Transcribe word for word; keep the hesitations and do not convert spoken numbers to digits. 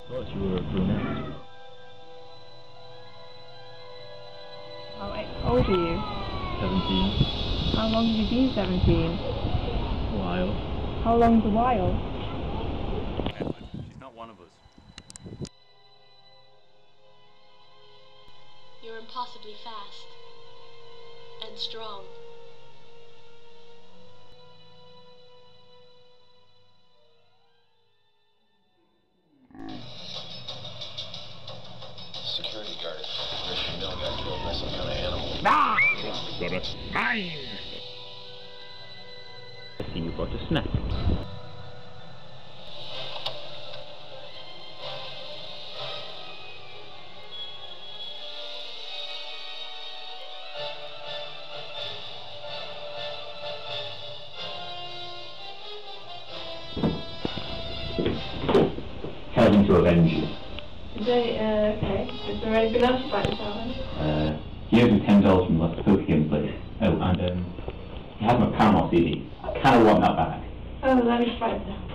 thought you were a brunette. How old are you? Seventeen. How long have you been seventeen? A while. How long's a while? She's not one of us. You're impossibly fast and strong. Security guard. Christian Mill got killed by some kind of animal. Ah! Got a fine! I see you brought a snack. Helping to avenge you. Is there, uh, okay. Is there anything else you'd like to tell me? Uh, here's the ten dollars from the poker game place. Oh, and um, he has my Paramount C D. I kind of want that back. Oh, let me just write it down.